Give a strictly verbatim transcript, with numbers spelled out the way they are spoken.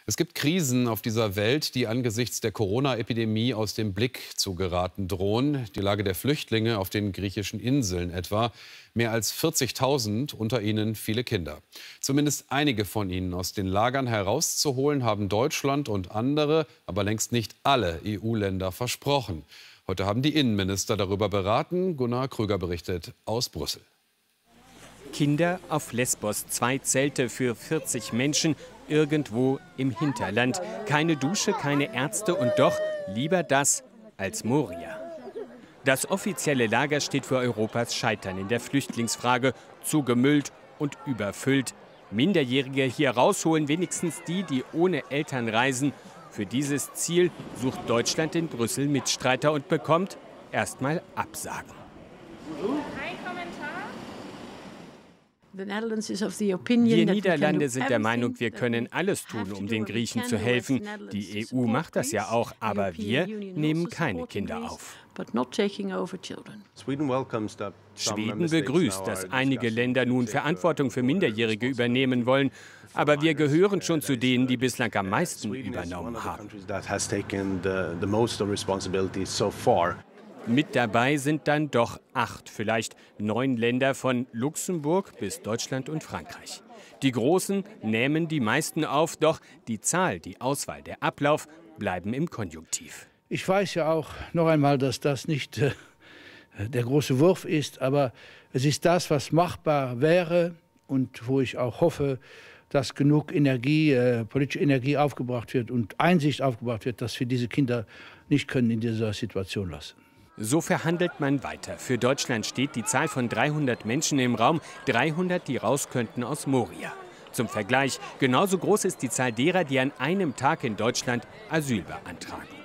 Es gibt Krisen auf dieser Welt, die angesichts der Corona-Epidemie aus dem Blick zu geraten drohen. Die Lage der Flüchtlinge auf den griechischen Inseln etwa. Mehr als vierzigtausend, unter ihnen viele Kinder. Zumindest einige von ihnen aus den Lagern herauszuholen, haben Deutschland und andere, aber längst nicht alle E U-Länder versprochen. Heute haben die Innenminister darüber beraten. Gunnar Krüger berichtet aus Brüssel. Kinder auf Lesbos, zwei Zelte für vierzig Menschen, irgendwo im Hinterland. Keine Dusche, keine Ärzte und doch lieber das als Moria. Das offizielle Lager steht für Europas Scheitern in der Flüchtlingsfrage, zugemüllt und überfüllt. Minderjährige hier rausholen, wenigstens die, die ohne Eltern reisen. Für dieses Ziel sucht Deutschland in Brüssel Mitstreiter und bekommt erstmal Absagen. Wir Niederlande sind der Meinung, wir können alles tun, um den Griechen zu helfen. Die E U macht das ja auch, aber wir nehmen keine Kinder auf. Schweden begrüßt, dass einige Länder nun Verantwortung für Minderjährige übernehmen wollen. Aber wir gehören schon zu denen, die bislang am meisten übernommen haben. Mit dabei sind dann doch acht, vielleicht neun Länder von Luxemburg bis Deutschland und Frankreich. Die Großen nehmen die meisten auf, doch die Zahl, die Auswahl, der Ablauf bleiben im Konjunktiv. Ich weiß ja auch noch einmal, dass das nicht äh, der große Wurf ist, aber es ist das, was machbar wäre und wo ich auch hoffe, dass genug Energie, äh, politische Energie aufgebracht wird und Einsicht aufgebracht wird, dass wir diese Kinder nicht können in dieser Situation lassen. So verhandelt man weiter. Für Deutschland steht die Zahl von dreihundert Menschen im Raum, dreihundert, die raus könnten aus Moria. Zum Vergleich, genauso groß ist die Zahl derer, die an einem Tag in Deutschland Asyl beantragen.